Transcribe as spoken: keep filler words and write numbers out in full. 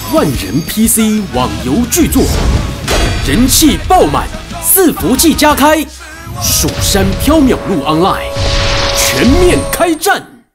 万人 P C 网游巨作，人气爆满，伺服器加开，蜀山缥缈录 Online 全面开战。